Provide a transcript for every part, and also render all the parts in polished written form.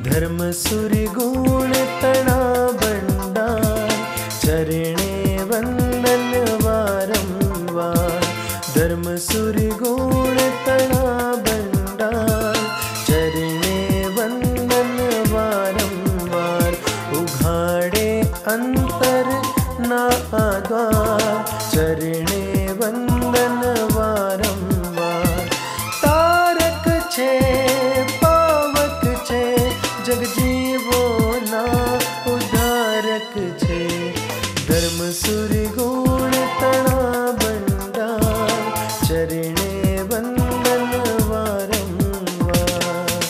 धर्म सूरि गुण तणा भंडार, चरणे वंदन वारंवार। धर्म सूरि गुण तणा भंडार, चरणे वंदन वारंवार। उघाड़े अंतर ना द्वार, चरणे वंदन वारंवार। तारक छे पावक छे, जग जीवो ना उद्धारक छे। धर्म सूरि गुण तणा भंडार, चरणे वंदन वारंवार।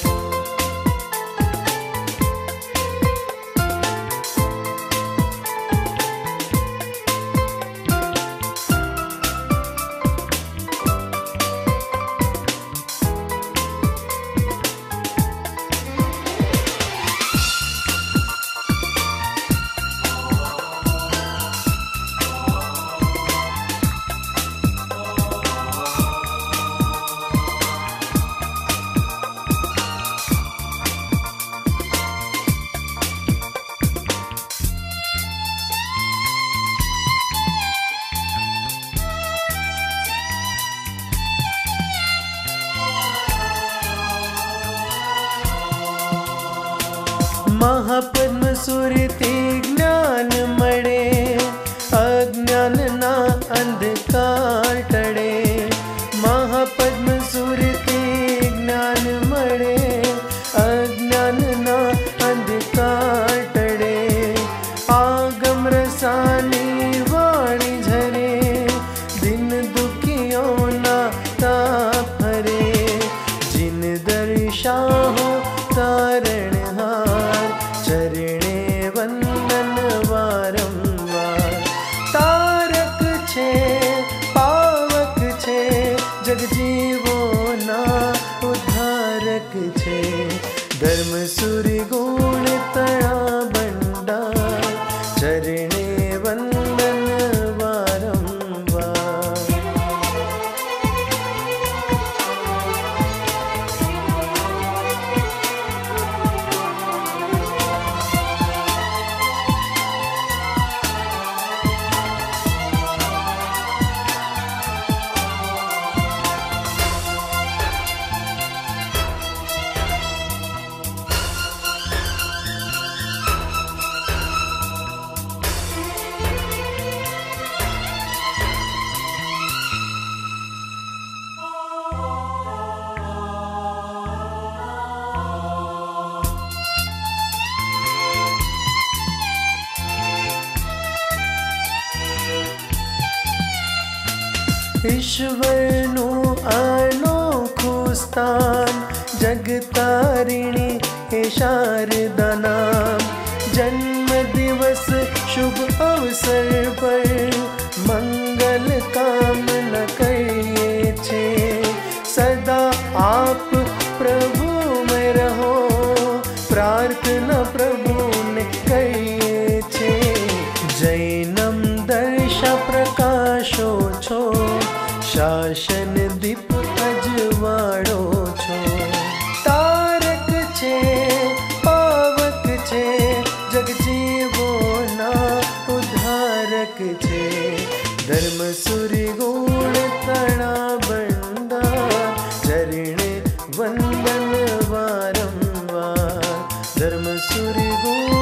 महापद्म सुरती ज्ञान मळे, अज्ञान ना अंधकार टळे। महापद्म सुरती ज्ञान मळे, अज्ञान ना अंधकार टळे। आगम रसानी वाणी झरे, दिन दुखियों ना ताप हरे। जिन दर्शाहो तारणहार, चरणे वंदन वारंवार। तारक छे पावक छे, जग जीवो ना उद्धारक छे। धर्म सूरि गुण तणा भंडार, चरणे वंदन वारंवार। ईश्वरनु अनोखुं स्थान, जगतारिणी हे शारदा नाम। जन्म दिवस शुभ अवसर पर, मंगल कामना करिए छे। सदा आप प्रभु में रहो, प्रार्थना प्रभु ने करिए छे। जैनम दर्शा प्रकाशो छो, शासन दीप अजवाड़ो छो। तारक छे पावक छे, जग जीवो ना उद्धारक छे। धर्म सूरि गुण तणा भंडार, चरणे वंदन वारंवार। धर्म सूरि गुण